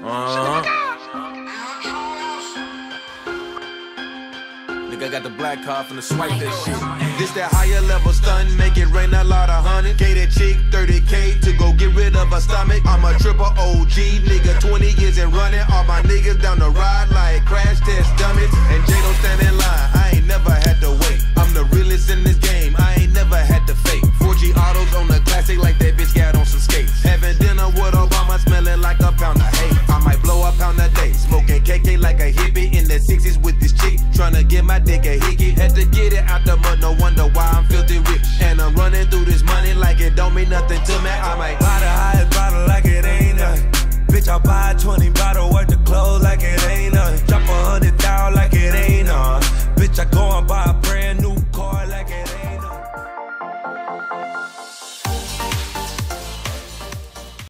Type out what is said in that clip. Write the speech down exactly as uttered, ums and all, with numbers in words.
Uh-huh. Nigga got the black car from the swipe that shit. This that higher level stun, make it rain a lot of hundred. K that chick, thirty K to go get rid of her stomach. I'm a triple O G, nigga, twenty years and running. All my niggas down the ride like crash test dummies. And J don't stand in line, I ain't never had to wait. I'm the realest in this game, I ain't never had to fake. four G autos on the classic like that bitch got on some skates. Having dinner with Obama, smelling like a pound of hate. I might blow a pound a day, smoking K K like a hippie in the sixties with this chick. Tryna get my dick a hickey, had to get it out the mud, no wonder why I'm filthy rich. And I'm running through this money like it don't mean nothing to me. I might buy the highest bottle like it ain't nothing. Bitch, I buy twenty bottle worth of clothes like it